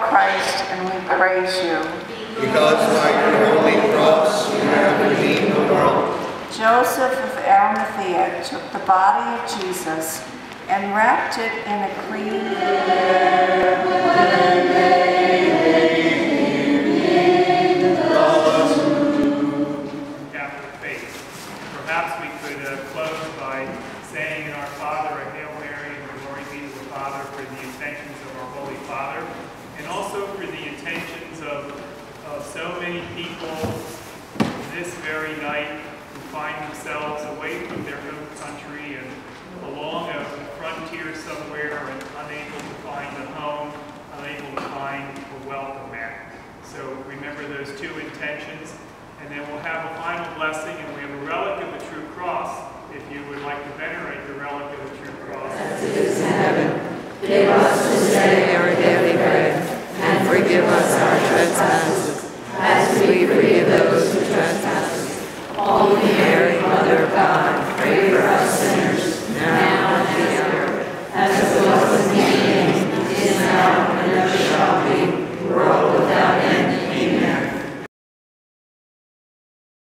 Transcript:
Christ, and we praise you. Because by your holy cross you have redeemed the world. Joseph of Arimathea took the body of Jesus and wrapped it in a clean Catholic faith. Perhaps we could close by saying in Our Father a Hail Mary and glory be to the Father for the intentions of our Holy Father, and also for the intentions of so many people this very night who find themselves away from their home country and along a frontier somewhere and unable to find a home, unable to find a welcome mat. So remember those two intentions, and then we'll have a final blessing, and we have a relic of the true cross. If you would like to venerate the relic of the true cross. As it is in heaven, give us this day our daily